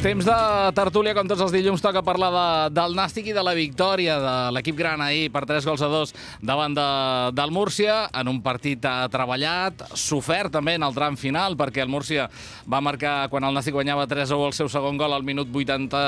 Temps de tertúlia, com tots els dilluns, toca parlar del Nàstic i de la victòria de l'equip gran ahir per 3-2 davant del Múrcia, en un partit treballat, sofert també en el tram final, perquè el Múrcia va marcar, quan el Nàstic guanyava 3-1, el seu segon gol al minut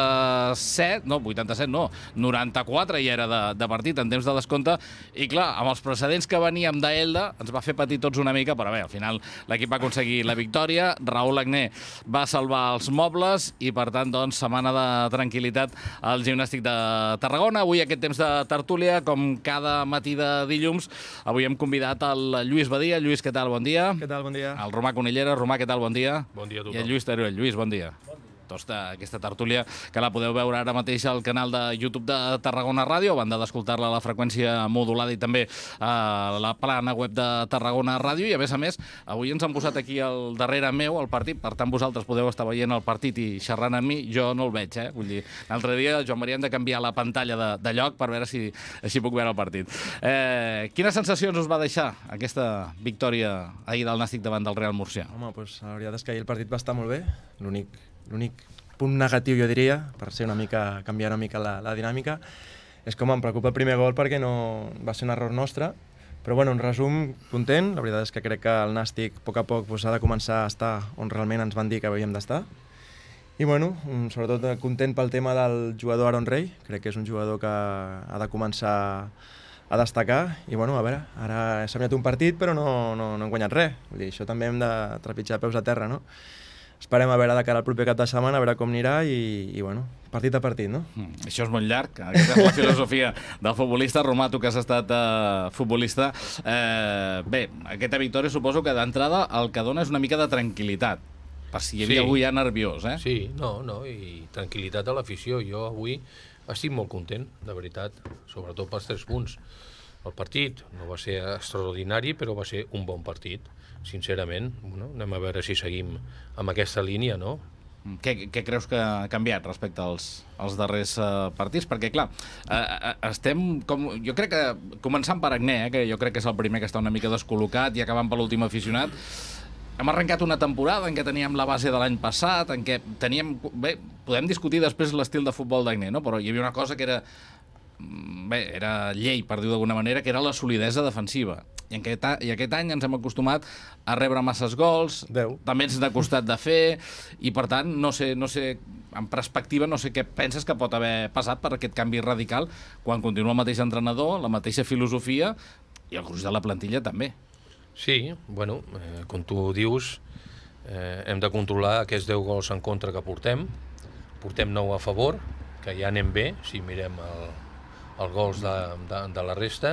87, no, 87 no, 94 ja era de partit, en temps de descompte, i clar, amb els precedents que veníem d'Elda, ens va fer patir tots una mica, però bé, al final l'equip va aconseguir la victòria, Raül Agné va salvar els mobles, i per tant, doncs, setmana de tranquil·litat al Gimnàstic de Tarragona. Avui aquest temps de tertúlia, com cada matí de dilluns, avui hem convidat el Lluís Badia. Lluís, què tal? Bon dia. Què tal? Bon dia. El Romà Conillera. Romà, què tal? Bon dia. Bon dia a tothom. I el Lluís Teruel. Lluís, bon dia. Aquesta tertúlia, que la podeu veure ara mateix al canal de YouTube de Tarragona Ràdio, a banda d'escoltar-la a la freqüència modulada i també a la plana web de Tarragona Ràdio, i a més, avui ens han posat aquí al darrere meu el partit, per tant vosaltres podeu estar veient el partit i xerrant amb mi, jo no el veig, Vull dir, l'altre dia Joan Maria hem de canviar la pantalla de lloc per veure si així puc veure el partit. Quines sensacions us va deixar aquesta victòria ahir del Nàstic davant del Real Murcià? Home, doncs la veritat és que ahir el partit va estar molt bé. L'únic punt negatiu, jo diria, per ser canviar una mica la dinàmica, és com em preocupa el primer gol perquè no va ser un error nostre, però bueno, en resum, content. La veritat és que crec que el Nàstic a poc ha de començar a estar on realment ens van dir que havíem d'estar. I bueno, sobretot content pel tema del jugador Aaron Rey, crec que és un jugador que ha de començar a destacar, i bueno, a veure, ara s'ha guanyat un partit però no hem guanyat res. Vull dir, això també hem de trepitjar peus a terra, no? Esperem a veure de cara al proper cap de setmana, a veure com anirà i bueno, partit a partit, no? Això és molt llarg, aquesta és la filosofia del futbolista. Romà, tu que has estat futbolista. Bé, aquesta victòria suposo que d'entrada el que dona és una mica de tranquil·litat, per si hi havia algú ja nerviós, Sí, i tranquil·litat a l'afició. Jo avui estic molt content, de veritat, sobretot pels 3 punts. El partit no va ser extraordinari, però va ser un bon partit, sincerament. Anem a veure si seguim amb aquesta línia, no? Què creus que ha canviat respecte als darrers partits? Perquè, clar, estem, jo crec que, començant per Agné, que jo crec que és el primer que està una mica descol·locat, i acabant per l'últim aficionat, hem arrencat una temporada en què teníem la base de l'any passat, en què teníem... Bé, podem discutir després l'estil de futbol d'Agné, no? Però hi havia una cosa que era... Bé, era llei, per dir-ho d'alguna manera, que era la solidesa defensiva. I aquest any ens hem acostumat a rebre masses gols, també ens n'ha costat de fer, i per tant, no sé, en perspectiva, no sé què penses que pot haver passat per aquest canvi radical quan continua el mateix entrenador, la mateixa filosofia, i el gruix de la plantilla també. Sí, bueno, com tu dius, hem de controlar aquests 10 gols en contra que portem 9 a favor, que ja anem bé, si mirem els gols de la resta,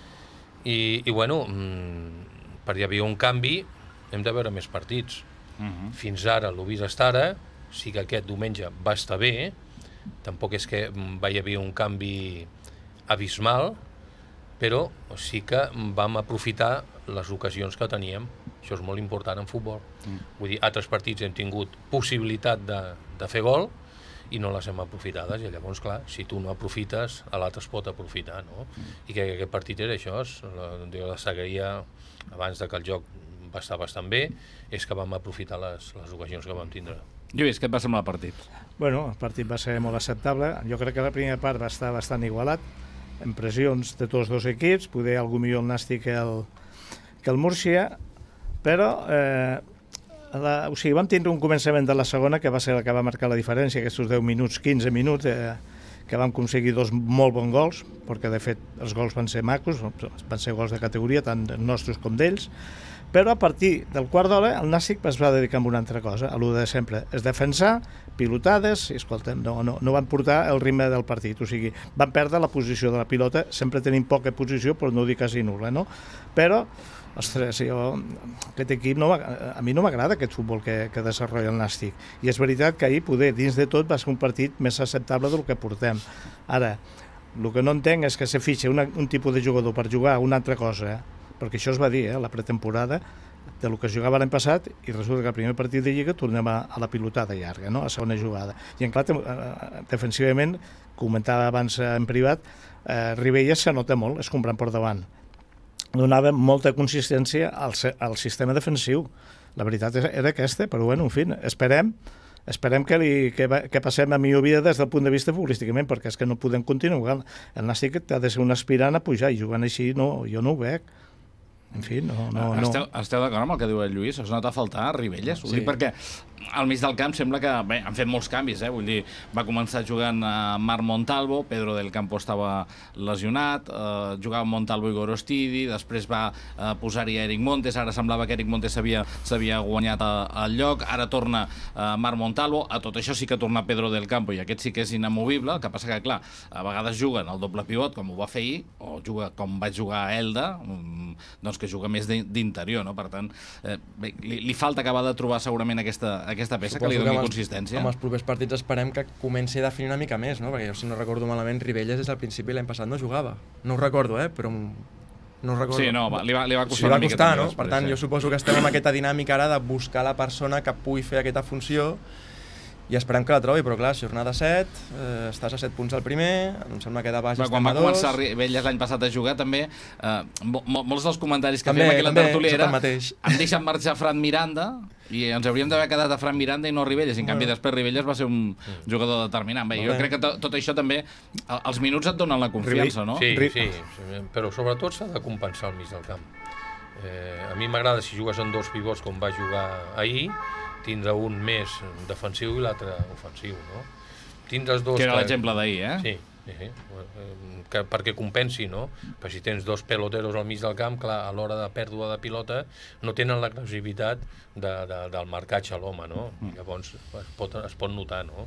i bueno, per hi havia un canvi, hem de veure més partits. Fins ara, l'ho vist estar ara, sí que aquest diumenge va estar bé, tampoc és que va haver un canvi abismal, però sí que vam aprofitar les ocasions que teníem. Això és molt important en futbol. Vull dir, altres partits hem tingut possibilitat de fer gol, i no les hem aprofitades, i llavors, clar, si tu no aprofites, l'altre es pot aprofitar, no? I que aquest partit era això, jo destacaria, abans que el joc va estar bastant bé, és que vam aprofitar les ocasions que vam tindre. Lluís, què et va semblar el partit? Bueno, el partit va ser molt acceptable. Jo crec que la primera part va estar bastant igualat, en pressions de tots dos equips, poder algú millor el Nàstic que el Múrcia, però... O sigui, vam tindre un començament de la segona que va ser el que va marcar la diferència, aquests 10 minuts, 15 minuts, que vam aconseguir 2 molt bons gols, perquè de fet els gols van ser macos, van ser gols de categoria, tant nostres com d'ells, però a partir del quart d'hora el Nàstic es va dedicar a una altra cosa, a lo de sempre, és defensar, pilotades, i escolta'm, no van portar el ritme del partit, o sigui, van perdre la posició de la pilota, sempre tenim poca posició, però no dir quasi nul·la, no? Però ostres, aquest equip, a mi no m'agrada aquest futbol que desenvolupa el Nàstic. I és veritat que ahir, poder, dins de tot, va ser un partit més acceptable del que portem. Ara, el que no entenc és que se fitxa un tipus de jugador per jugar una altra cosa, perquè això es va dir, la pretemporada, del que es jugava l'any passat, i resulta que el primer partit de Lliga tornem a la pilotada llarga, a la segona jugada. I en clar, defensivament, comentava abans en privat, Ribelles se nota molt, es comprant per davant. Donava molta consistència al sistema defensiu. La veritat era aquesta, però bueno, en fi, esperem esperem que passem a millor vida des del punt de vista futbolísticament, perquè és que no podem continuar. El Nàstic ha de ser un aspirant a pujar, i jugant així jo no ho veig. En fi, no. Esteu d'acord amb el que diu el Lluís? Us nota a faltar Ribelles? Ho dic perquè al mig del camp sembla que han fet molts canvis, vull dir, va començar jugant Marc Montalvo, Pedro del Campo estava lesionat, jugava Montalvo i Gorostidi, després va posar-hi Eric Montes, ara semblava que Eric Montes s'havia guanyat el lloc, ara torna Marc Montalvo, a tot això sí que torna Pedro del Campo, i aquest sí que és inamovible, el que passa que, clar, a vegades juguen el doble pivot, com ho va fer ahir, o juga com vaig jugar a Elda, doncs que juga més d'interior, no? Per tant, li falta acabar de trobar segurament aquesta peça que li doni consistència. Amb els propers partits esperem que comenci a definir una mica més, no? Perquè jo, si no recordo malament, Ribelles des del principi l'any passat no jugava. No ho recordo, però no ho recordo. Sí, no, li va costar una mica. No? Per tant, jo suposo que estem en aquesta dinàmica ara de buscar la persona que pugui fer aquesta funció i esperem que la trobi, però clar, jornada 7, estàs a 7 punts al primer, em sembla que de baix estem a 2. Quan va començar Ribelles l'any passat a jugar, també, molts dels comentaris que fèiem aquí a la tertúlia era han deixat marxar Fran Miranda i ens hauríem d'haver quedat a Fran Miranda i no Ribelles, i en canvi després Ribelles va ser un jugador determinant. Jo crec que tot això també, els minuts et donen la confiança, no? Sí, però sobretot s'ha de compensar al mig del camp. A mi m'agrada si jugues en dos pivots com va jugar ahir, tindre un més defensiu i l'altre ofensiu, no? Tindre els dos... Que era l'exemple d'ahir, Sí, perquè compensi, no? Però si tens dos peloteros al mig del camp, clar, a l'hora de pèrdua de pilota no tenen l'agressivitat del marcatge a l'home, no? Llavors es pot notar, no?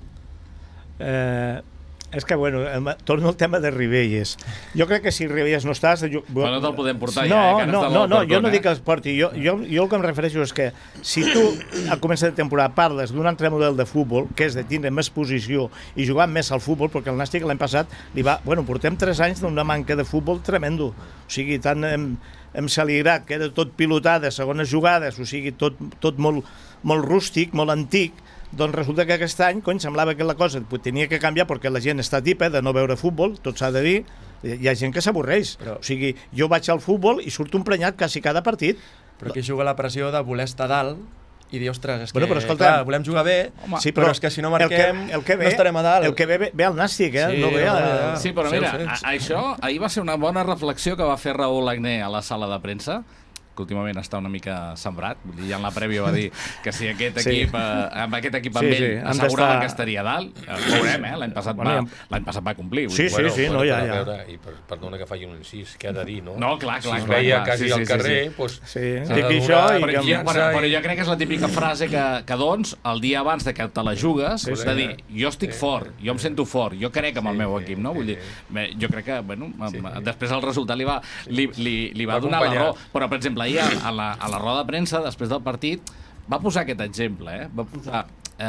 És que, bueno, torno al tema de Ribelles. Jo crec que si Ribelles no estàs... Però no te'l podem portar No, jo no dic que els porti. Jo el que em refereixo és que si tu a començar de temporada parles d'un altre model de futbol, que és de tindre més posició i jugar més al futbol, perquè el Nàstic l'any passat portem 3 anys d'una manca de futbol tremendo. O sigui, tant hem saligrat, que era tot pilotar de segones jugades, o sigui, tot molt rústic, molt antic. Doncs resulta que aquest any, semblava que la cosa tenia que canviar perquè la gent està tipa de no veure futbol, tot s'ha de dir, hi ha gent que s'avorreix. O sigui, jo vaig al futbol i surto emprenyat quasi cada partit. Però aquí juga la pressió de voler estar dalt i dir, ostres, és que clar, volem jugar bé, però és que si no marquem no estarem a dalt. El que ve al Nàstic, no ve a... Sí, però mira, això ahir va ser una bona reflexió que va fer Raúl Agné a la sala de premsa, que últimament està una mica sembrat, ja en la prèvia va dir que si amb aquest equip amb ell asseguraven que estaria dalt, ho veurem, l'any passat va complir. Sí, ja. I perdona que faci un incís, què ha de dir, no? No, clar. Si es veia quasi al carrer, doncs... Però jo crec que és la típica frase que doncs, el dia abans de que te la jugues, de dir, jo estic fort, jo em sento fort, jo crec en el meu equip, no? Vull dir, jo crec que, bueno, després el resultat li va donar la raó, però, per exemple, ahir a la roda de premsa, després del partit, va posar aquest exemple, va posar...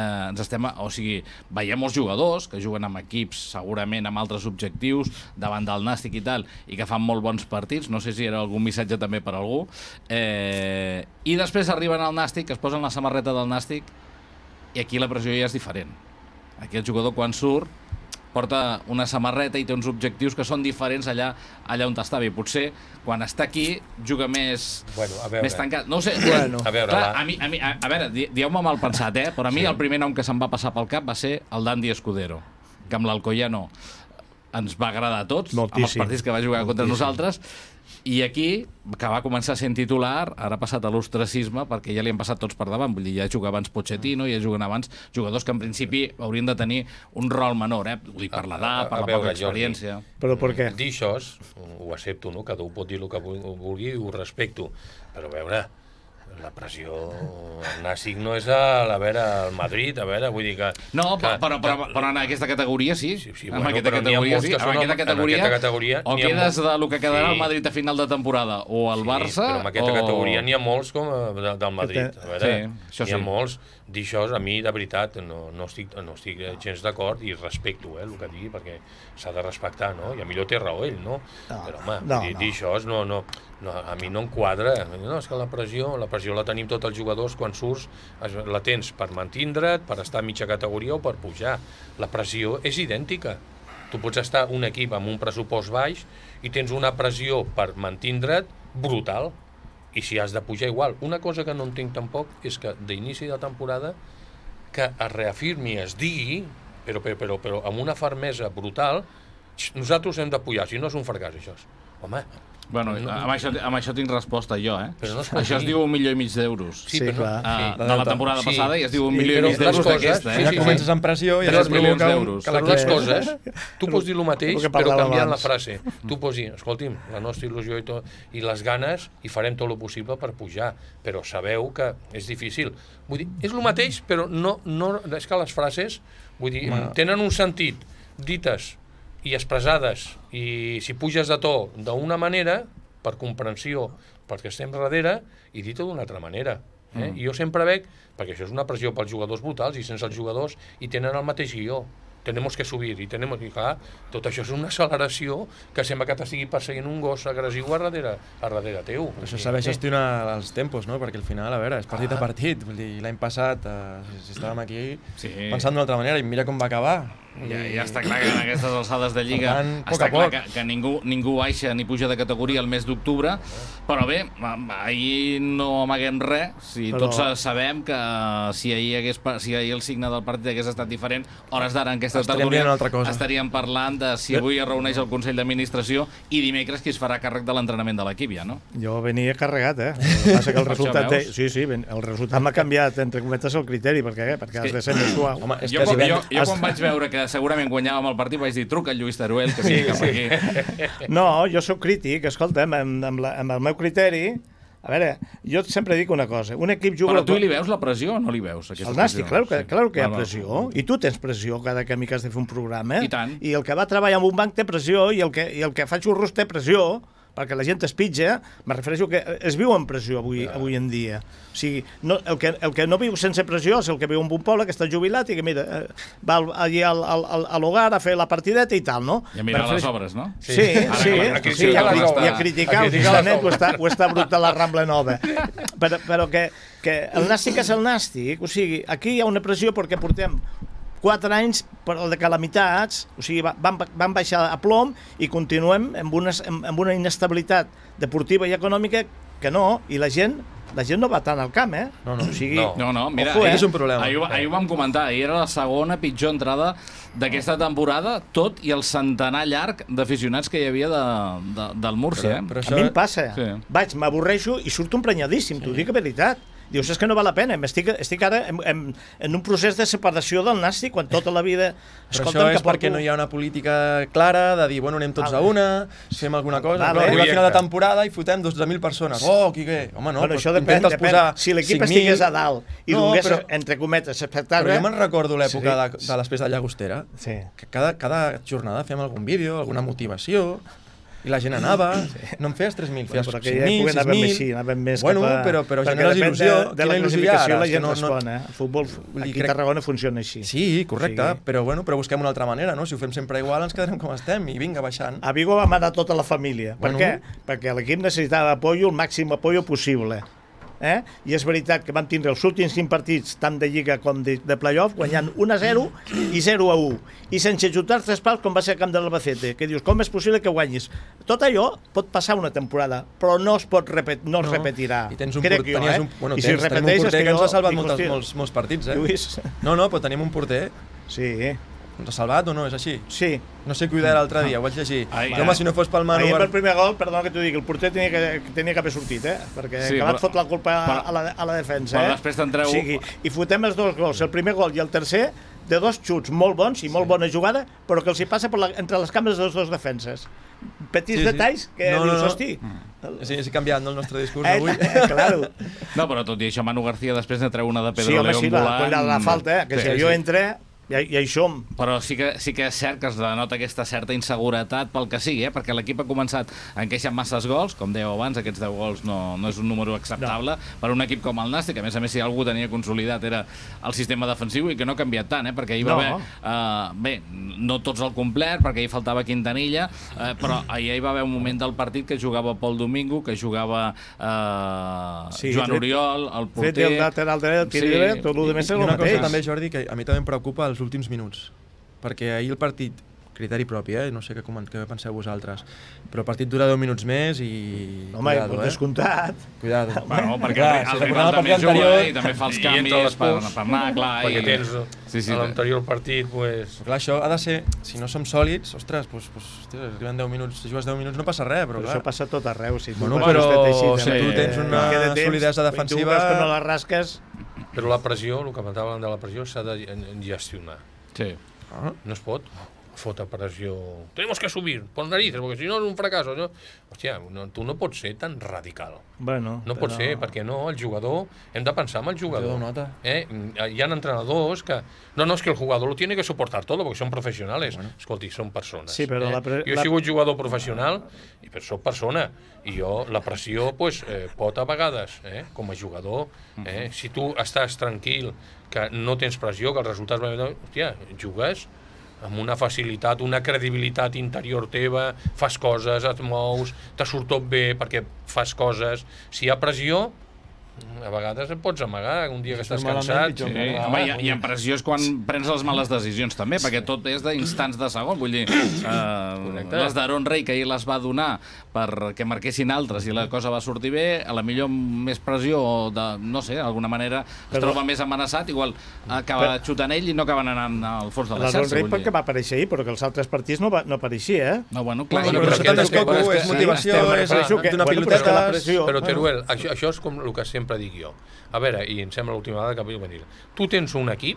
veiem els jugadors que juguen amb equips segurament amb altres objectius davant del Nàstic i tal, i que fan molt bons partits, no sé si era algun missatge també per algú, i després arriben al Nàstic, es posen la samarreta del Nàstic, i aquí la pressió ja és diferent. Aquí el jugador, quan surt, porta una samarreta i té uns objectius que són diferents allà on estava, i potser quan està aquí juga més tancat. No ho sé, a veure, dieu-me mal pensat, però a mi el primer nom que se'm va passar pel cap va ser el Dandy Escudero, que amb l'Alcoyano ens va agradar a tots, amb els partits que va jugar contra nosaltres, i aquí, que va començar sent titular, ara ha passat a l'ostracisme perquè ja li han passat tots per davant. Vull dir, ja juga abans Pochettino, ja juguen abans jugadors que en principi haurien de tenir un rol menor, vull dir, per l'edat, per la poca experiència. Però per què? Dir això, ho accepto, no? Cada un pot dir el que vulgui i ho respecto, però a veure, la pressió el Nàstic no és el Madrid, vull dir que... No, però en aquesta categoria sí. En aquesta categoria o quedes del que quedarà el Madrid a final de temporada o el Barça... Però en aquesta categoria n'hi ha molts com del Madrid. N'hi ha molts. Dir això, a mi, de veritat, no estic gens d'acord i respecto el que digui, perquè s'ha de respectar, no? I a millor té raó ell, no? Però, home, dir això a mi no em quadra. No, és que la pressió la tenim tots els jugadors quan surts, la tens per mantindre't, per estar a mitja categoria o per pujar. La pressió és idèntica. Tu pots estar un equip amb un pressupost baix i tens una pressió per mantindre't brutal. I si has de pujar igual. Una cosa que no entenc tampoc és que d'inici de temporada que es reafirmi, es digui, però amb una fermesa brutal, nosaltres hem de pujar, si no és un fracàs, això. Home... Bueno, amb això tinc resposta jo, eh? Però no això es diu 1,5 milions d'euros. Sí, clar. De la temporada passada i es diu 1,5 milions d'euros d'aquesta, eh? Ja comences amb pressió i 3 milions d'euros. Però les coses, tu pots dir el mateix, però canviant la frase. Tu pots dir, escolti'm, la nostra il·lusió i les ganes, i farem tot el possible per pujar, però sabeu que és difícil. Vull dir, és el mateix, però no és que les frases, vull dir, tenen un sentit dites i expressades, i si puges de to d'una manera, per comprensió, perquè estem darrere, i dit-ho d'una altra manera. I jo sempre veig, perquè això és una pressió pels jugadors brutals, i sense els jugadors hi tenen el mateix guió. Tenemos que subir, i clar, tot això és una acceleració que sembla que t'estigui perseguint un gos agressiu a darrere teu. Però això saber gestionar els tempos, no? Perquè al final, a veure, és partit a partit. Vull dir, l'any passat, si estàvem aquí pensant d'una altra manera, i mira com va acabar. Ja està clar que en aquestes alçades de Lliga està clar que ningú baixa ni puja de categoria el mes d'octubre, però bé, ahir no amaguem res, si tots sabem que si ahir el signe del partit hagués estat diferent, hores d'ara en aquesta tertúlia estaríem parlant de si avui es reuneix el Consell d'Administració i dimecres qui es farà càrrec de l'entrenament de l'equip, ja, no? Jo venia carregat, el que passa que el resultat... Sí, el resultat m'ha canviat, entre cometes, el criteri, perquè has de ser més suau. Jo quan vaig veure que segurament guanyàvem el partit vaig dir truca al Lluís Teruel que sigui cap aquí. No, jo sóc crític, escolta'm, amb el meu criteri. A veure, jo sempre dic una cosa, un equip juga... Però tu li veus la pressió o no li veus? El Nàstic, claro que hi ha pressió, i tu tens pressió cada que has de fer un programa, i el que va treballar en un banc té pressió, i el que fa xurros té pressió, perquè la gent es pitja, me refereixo que es viu amb pressió avui en dia. O sigui, el que no viu sense pressió és el que viu en un poble que està jubilat i que, mira, va allí a l'hogar a fer la partideta i tal, no? I a mirar les obres, no? Sí, i a criticar el Gistanet o està brut de la Rambla Nova. Però que el Nàstic és el Nàstic, o sigui, aquí hi ha una pressió perquè portem 4 anys de calamitats, o sigui, van baixar a plom i continuem amb una inestabilitat deportiva i econòmica que no, i la gent no va tant al camp, No, mira, és un problema. Ahir ho vam comentar, ahir era la segona pitjor entrada d'aquesta temporada, tot i el centenar llarg d'aficionats que hi havia del Múrcia. A mi em passa, m'avorreixo i surto emprenyadíssim, t'ho dic a veritat. Dius, és que no val la pena, estic ara en un procés de separació del Nàstic, quan tota la vida... Però això és perquè no hi ha una política clara de dir, bueno, anem tots a una, fem alguna cosa, però arriba a final de temporada i fotem 12.000 persones. Oh, qui què? Home, no, això depèn. Si l'equip estigués a dalt i donés, entre cometes, espectacle... Però jo me'n recordo l'època de l'Espès de Llagostera, que cada jornada fèiem algun vídeo, alguna motivació... I la gent anava, no en feies 3.000, feies 5.000, 6.000... Bueno, però generes il·lusió. De la classificació la gent respon, El futbol aquí a Tarragona funciona així. Sí, correcte, però busquem una altra manera, no? Si ho fem sempre igual ens quedarem com estem i vinga, baixant. A Vigo vam anar tota la família. Per què? Perquè l'equip necessitava apoyo, el màxim apoyo possible. I és veritat que vam tindre els últims 5 partits, tant de Lliga com de playoff, guanyant 1-0 i 0-1. I sense xutar 3 pals, com va ser el camp de l'Albacete, que dius, com és possible que guanyis? Tot allò pot passar una temporada, però no es repetirà. I tens un porter, tenim un porter que ens ha salvat molts partits, No, però tenim un porter... Sí. Ens ha salvat o no? És així? Sí. No sé qui ho deia l'altre dia, ho vaig llegir. Home, si no fos pel Manu... Ahir pel primer gol, perdona que t'ho digui, el porter tenia que haver sortit, perquè acabat fot la culpa a la defensa. Però després t'entreu... I fotem els 2 gols, el primer gol i el tercer, de 2 xuts molt bons i molt bona jugada, però que els hi passa entre les cambres dels 2 defenses. Petits detalls que dius, hosti... Sí, canviat el nostre discurs avui. Claro. No, però tot i això, Manu García després ne treu una de Pedro León volant... Sí, la falta, que si jo entré... I hi som. Però sí que és cert que es denota aquesta certa inseguretat pel que sigui, perquè l'equip ha començat encaixant masses gols, com dèieu abans, aquests 10 gols no és un número acceptable per un equip com el Nàstic, que a més si algú tenia consolidat era el sistema defensiu i que no ha canviat tant, perquè hi va haver... Bé, no tots al complet, perquè hi faltava Quintanilla, però ahir hi va haver un moment del partit que jugava Pol Domingo, que jugava Joan Oriol, el porter... Fet el lateral dret, tot el més és el mateix. Una cosa també, Jordi, que a mi també em preocupa els últims minuts, perquè ahir el partit criteri propi, no sé què penseu vosaltres, però el partit dura 10 minuts més i... Home, descomptat. Cuidado. Bueno, perquè el rival també juga i també fa els canvis per anar, clar. Perquè tens a l'anterior partit, doncs... Clar, això ha de ser, si no som sòlids, ostres, arriben 10 minuts, si jugues 10 minuts no passa res, però clar. Això passa tot arreu. Bueno, però si tu tens una solidesa defensiva... Tu que no la rasques... Però la pressió, el que parlàvem de la pressió, s'ha de gestionar. Sí. No es pot fotre pressió. Tenemos que subir, por narices, porque si no és un fracaso. No? Hòstia, tu no pots ser tan radical. Bueno, no pot ser, perquè no, el jugador... Hem de pensar en el jugador. Hi ha entrenadors que... No, és que el jugador lo tiene que soportar todo, porque son profesionales. Bueno. Escolti, són persones. Sí, però jo he sigut jugador professional, però soc persona. I jo, la pressió, pot a vegades, com a jugador, si tu estàs tranquil, que no tens pressió, que els resultats van bé, hòstia, jugues amb una facilitat, una credibilitat interior teva, fas coses, et mous, te surt tot bé perquè fas coses. Si hi ha pressió, a vegades et pots amagar un dia que estàs cansat. I en pressió és quan prens les males decisions també, perquè tot és d'instants de segon. Vull dir, les d'Aaron Rey, que ahir les va donar perquè marquessin altres i la cosa va sortir bé, a la millor més pressió, no sé, d'alguna manera es troba més amenaçat, igual acaba xutant ell i no acaben anant al fons de la xarxa. L'Aaron Rey perquè va aparèixer ahir, però que els altres partits no apareixia, No, bueno, clar. Però això també és motivació, és d'una piloteta. Però, Teruel, això és com el que sempre dic jo. A veure, i em sembla l'última vegada que vull venir. Tu tens un equip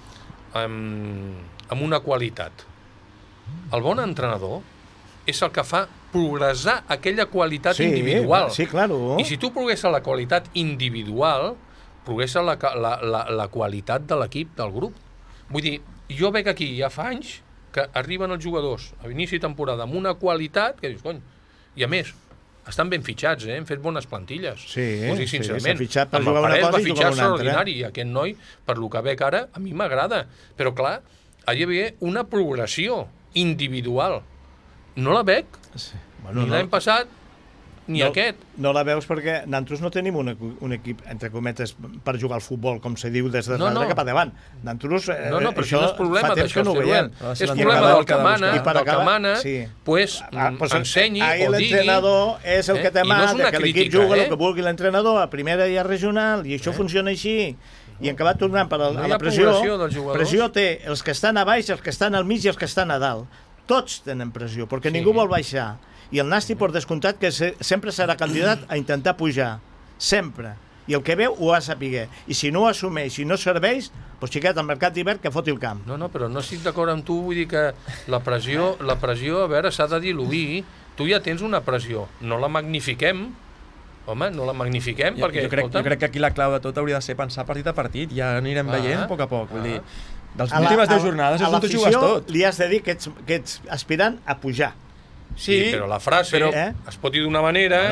amb una qualitat. El bon entrenador és el que fa progressar aquella qualitat individual. Sí, claro. I si tu progressa la qualitat individual, progressa la qualitat de l'equip, del grup. Vull dir, jo veig aquí ja fa anys que arriben els jugadors a l'inici de temporada amb una qualitat que dius, cony, i a més, estan ben fitxats, hem fet bones plantilles. Sí, sincerament. S'ha fitxat per jugar una cosa i jugar una altra. I aquest noi, per lo que veig ara, a mi m'agrada. Però clar, ha d'haver una progressió individual. No la veig, ni l'any passat, ni aquest. No la veus perquè nosaltres no tenim un equip, entre cometes, per jugar al futbol, com se diu, des de darrere cap a davant. Nosaltres, però això no és problema d'això, no ho veiem. És problema del que mana, pues ensenyi o digui. L'entrenador és el que té mà, que l'equip juga el que vulgui l'entrenador a primera i a regional, i això funciona així. I en acabat tornant a la pressió té els que estan a baix, els que estan al mig i els que estan a dalt. Tots tenen pressió, perquè ningú vol baixar. I el Nàstic, per descomptat, que sempre serà candidat a intentar pujar. Sempre. I el que veu ho ha de saber. I si no ho assumeix, si no serveix, doncs xiquet, al mercat d'hivern que foti el camp. No, però no estic d'acord amb tu, vull dir que la pressió, a veure, s'ha de diluir. Tu ja tens una pressió, no la magnifiquem. Home, no la magnifiquem perquè... Jo crec que aquí la clau de tot hauria de ser pensar partit a partit. Ja anirem veient a poc a poc. Vull dir, dels últimes 10 jornades és on tu jugues tot. Li has de dir que ets aspirant a pujar. Sí, però la frase es pot dir d'una manera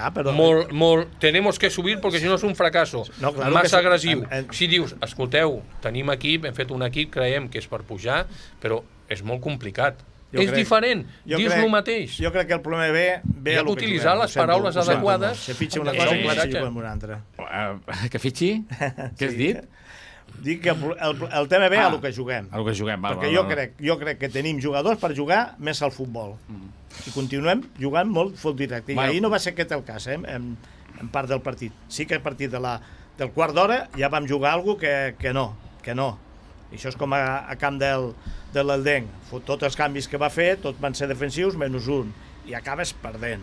molt tenemos que subir perquè si no és un fracasso, massa agressiu. Si dius, escolteu, tenim equip, hem fet un equip, creiem que és per pujar, però és molt complicat. És diferent, dius el mateix. Jo crec que el problema ve a utilitzar les paraules adequades. Se fitxa una cosa i que sigui com una altra. Que fitxi? Què has dit? Dic que el tema ve a lo que juguem. A lo que juguem, perquè jo crec que tenim jugadors per jugar més al futbol. I continuem jugant molt futbol directe. I ahir no va ser aquest el cas, en part del partit. Sí que a partir del quart d'hora ja vam jugar alguna cosa que no. I això és com a camp de l'Eldenc. Tots els canvis que va fer, tots van ser defensius, menys un. I acabes perdent.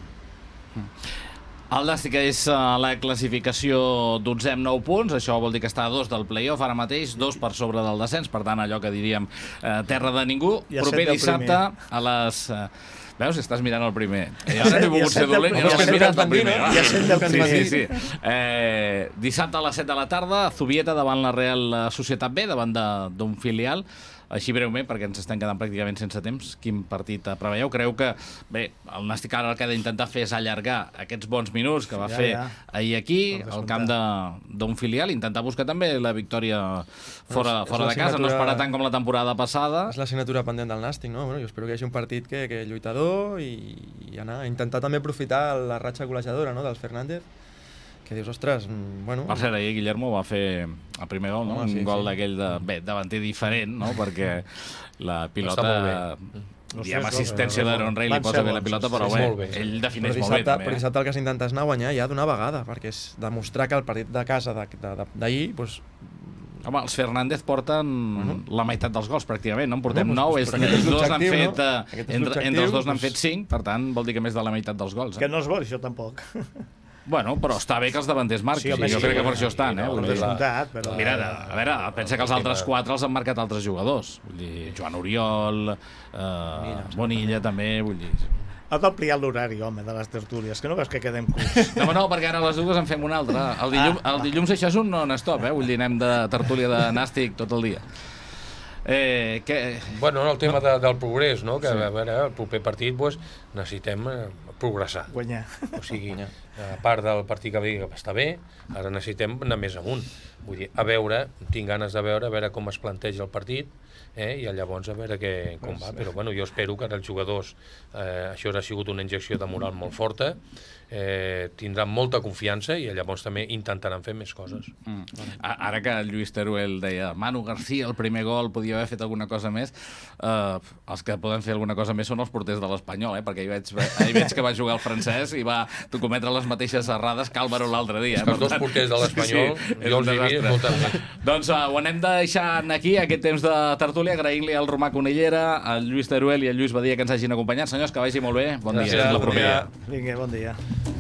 El Nàstic és a la classificació 12 amb 9 punts, això vol dir que està a 2 del play-off ara mateix, 2 per sobre del descens, per tant allò que diríem terra de ningú. Proper dissabte a les... Veus? Estàs mirant el primer. I ara no he volgut ser dolent, ja estic mirant el primer. Ja sent del primer. Sí. Dissabte a les 7 de la tarda, Zubieta davant la Real Societat B, davant d'un filial. Així breument, perquè ens estem quedant pràcticament sense temps, quin partit preveieu? Creu que, bé, el Nàstic ara el que ha d'intentar fer és allargar aquests bons minuts que va fer ahir aquí, al camp d'un filial, intentar buscar també la victòria fora de casa, no esperar tant com la temporada passada. És l'assignatura pendent del Nàstic, no? Jo espero que hi hagi un partit que lluitador i anar a intentar també aprofitar la ratxa golejadora del Fernández, que dius, ostres, bueno... Per cert, ahir Guillermo va fer el primer gol, no? Un gol d'aquell davanter diferent, no? Perquè la pilota diem assistència d'Aaron Ray, li posa bé la pilota, però bé, ell defineix molt bé. Però dissabte el que s'intenta és anar a guanyar ja d'una vegada, perquè és demostrar que el partit de casa d'ahir... Home, els Fernández porten la meitat dels gols, pràcticament, no? En portem 9, entre els dos n'han fet 5, per tant, vol dir que més de la meitat dels gols. Que no és bo, això tampoc. Bueno, però està bé que els davanters marquin. Jo crec que per això estan, eh? Mira, a veure, pensa que els altres 4 els han marcat altres jugadors. Vull dir, Joan Oriol, Bonilla també, vull dir... Has d'ampliar l'horari, home, de les tertúlies, que no veus que quedem curts. No, perquè ara a les dues en fem una altra. El dilluns això és un non-stop, vull dir, anem de tertúlia de nàstic tot el dia. Bueno, el tema del progrés, no? Que a veure, el proper partit necessitem progressar. Guanyar. O sigui, a part del partit que està bé, ara necessitem anar més amunt. Vull dir, tinc ganes de veure com es planteja el partit, i llavors a veure com va. Però bueno, jo espero que els jugadors, això ha sigut una injecció de moral molt forta, tindran molta confiança i llavors també intentaran fer més coses. Ara que el Lluís Teruel deia Manu García, el primer gol, podia haver fet alguna cosa més, els que poden fer alguna cosa més són els porters de l'Espanyol, perquè ahir veig que va jugar el francès i va cometre les mateixes errades que Álvaro l'altre dia. Els dos porters de l'Espanyol, jo els diria moltes més. Doncs ho anem deixant aquí, aquest temps de tertúlia, agraint-li al Romà Conillera, al Lluís Teruel i al Lluís Badia que ens hagin acompanyat. Senyors, que vagi molt bé. Bon dia. Vinga, bon dia.